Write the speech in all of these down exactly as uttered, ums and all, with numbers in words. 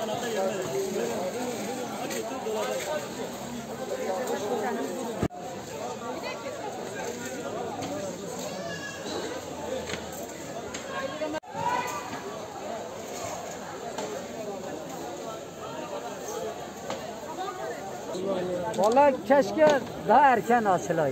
Vallahi keşke daha erken açılaydı.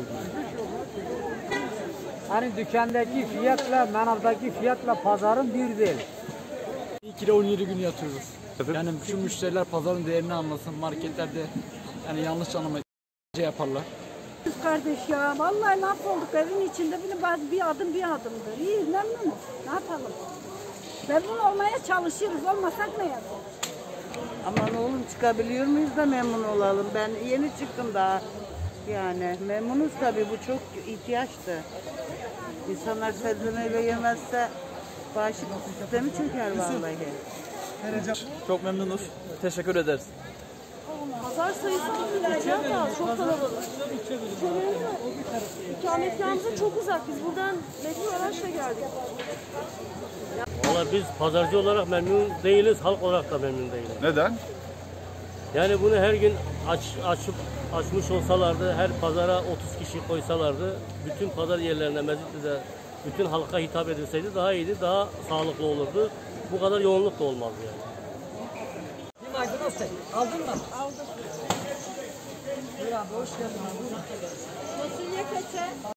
Hani dükkandaki fiyatla, manavdaki fiyatla pazarın bir değil. iki ile on yedi gün yatıyoruz. Yani şu müşteriler pazarın değerini anlasın, marketlerde yani yanlış anlamayı yaparlar. Kardeş ya vallahi mahvolduk evin içinde bile bazı bir adım bir adımdır. İyi memnunuz. Ne yapalım? Memnun olmaya çalışıyoruz. Olmasak ne yapalım? Aman oğlum çıkabiliyor muyuz da memnun olalım. Ben yeni çıktım daha. Yani memnunuz tabii, bu çok ihtiyaçtı. İnsanlar sebze meyve yemezse bağışıklık sistemi çöker vallahi. Çok memnunuz. Teşekkür ederiz. Pazar sayısı artmayacak da çok kalabalık. İkametgahımıza çok uzak. Biz buradan metro araçla geldik. Valla biz pazarcı olarak memnun değiliz, halk olarak da memnun değiliz. Neden? Yani bunu her gün aç, açıp açmış olsalardı, her pazara otuz kişi koysalardı, bütün pazar yerlerine, Mezitli'de bütün halka hitap edilseydi daha iyiydi, daha sağlıklı olurdu. Bu kadar yoğunluk da olmazdı yani. Bir maydanoz tek. Aldın mı? Aldım. Buyur abi, hoş geldin. Fasulye kaça?